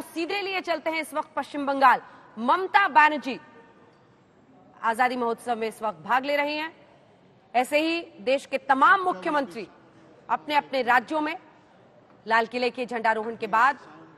आपको सीधे लिए चलते हैं इस वक्त पश्चिम बंगाल। ममता बनर्जी आजादी महोत्सव में इस वक्त भाग ले रही हैं। ऐसे ही देश के तमाम मुख्यमंत्री अपने अपने राज्यों में लाल किले के झंडारोहण के बाद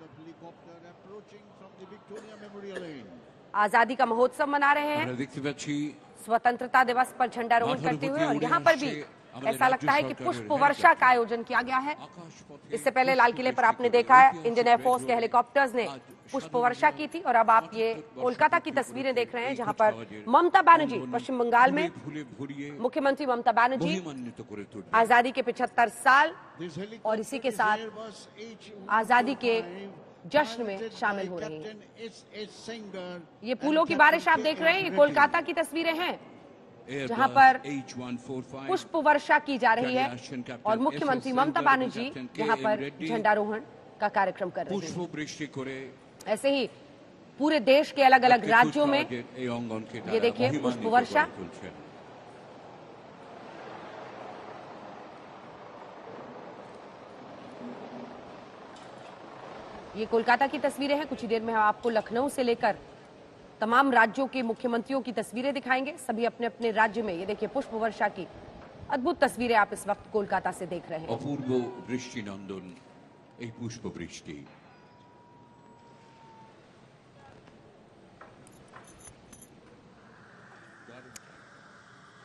आजादी का महोत्सव मना रहे हैं। स्वतंत्रता दिवस पर झंडारोहण करते हुए और यहाँ पर भी ऐसा लगता है कि पुष्प वर्षा का आयोजन किया गया है। इससे पहले लाल किले पर आपने देखा है इंडियन एयरफोर्स के हेलीकॉप्टर्स ने पुष्प वर्षा की थी और अब आप ये कोलकाता की तस्वीरें देख रहे हैं जहां पर ममता बनर्जी पश्चिम बंगाल में मुख्यमंत्री ममता बनर्जी आजादी के 75 साल और इसी के साथ आजादी के जश्न में शामिल हो रही हैं। ये फूलों की बारिश आप देख रहे हैं, ये कोलकाता की तस्वीरें हैं जहां पर पुष्प वर्षा की जा रही है और मुख्यमंत्री ममता बनर्जी यहां पर झंडारोहण का कार्यक्रम कर रहे हैं। ऐसे ही पूरे देश के अलग अलग राज्यों में ये देखिए पुष्प वर्षा। ये कोलकाता की तस्वीरें हैं। कुछ ही देर में हम आपको लखनऊ से लेकर तमाम राज्यों के मुख्यमंत्रियों की तस्वीरें दिखाएंगे। सभी अपने अपने राज्य में ये देखिए पुष्प वर्षा की अद्भुत तस्वीरें आप इस वक्त कोलकाता से देख रहे हैं। अपूर्व वृष्टि नंदन पुष्प वृष्टि।